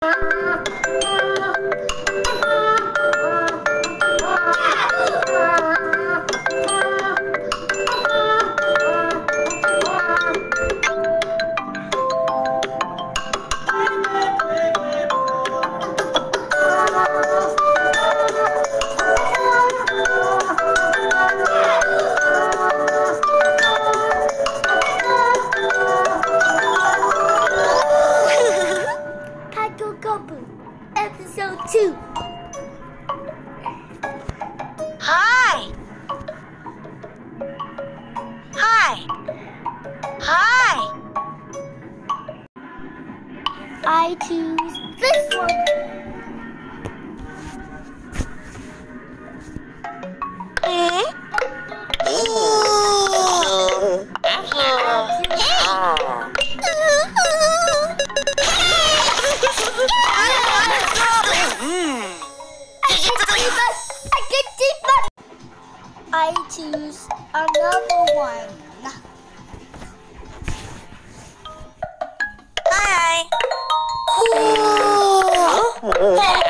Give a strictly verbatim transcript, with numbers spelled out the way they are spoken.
Pango Kaboom, episode two. Hi. Hi. Hi. I choose this one. Hmm? I choose another one. Hi.